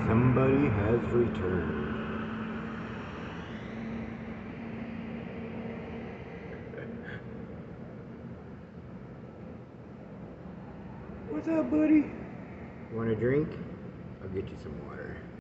Somebody has returned. What's up, buddy? Want a drink? I'll get you some water.